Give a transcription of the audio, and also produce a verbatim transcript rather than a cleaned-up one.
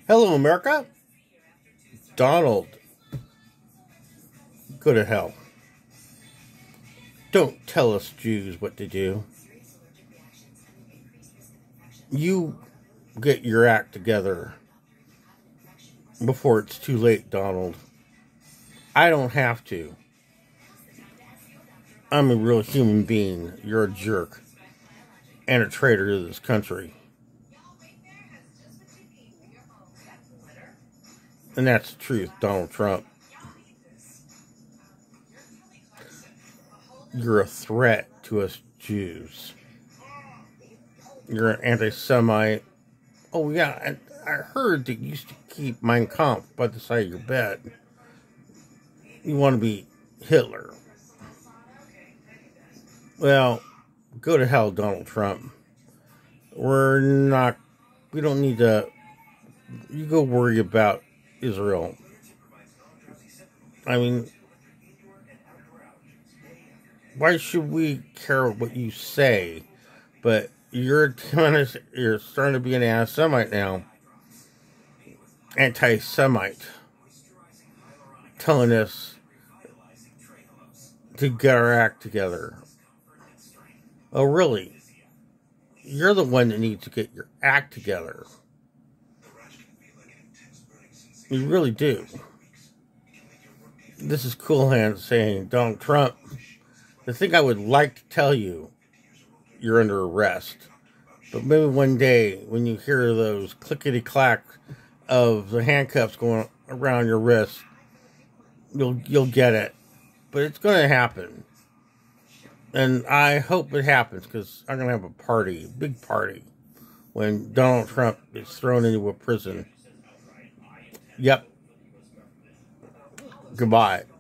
Hello, America. Donald. Go to hell. Don't tell us Jews what to do. You get your act together before it's too late, Donald. I don't have to. I'm a real human being. You're a jerk and a traitor to this country. And that's the truth, Donald Trump. You're a threat to us Jews. You're an anti-Semite. Oh, yeah, I, I heard that you used to keep Mein Kampf by the side of your bed. You want to be Hitler. Well, go to hell, Donald Trump. We're not, we don't need to, you go worry about Israel. I mean, why should we care what you say? But you're you're starting to be an anti-Semite now. Anti-Semite. Telling us to get our act together. Oh, really? You're the one that needs to get your act together. You really do. This is Cool Hand saying, Donald Trump, the thing I would like to tell you, you're under arrest. But maybe one day, when you hear those clickety-clack of the handcuffs going around your wrist, you'll you'll get it. But it's going to happen. And I hope it happens, because I'm going to have a party, a big party, when Donald Trump is thrown into a prison. Yep. Goodbye.